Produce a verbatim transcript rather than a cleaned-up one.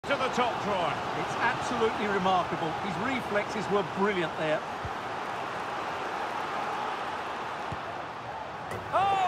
To the top drawer. It's absolutely remarkable. His reflexes were brilliant there. Oh!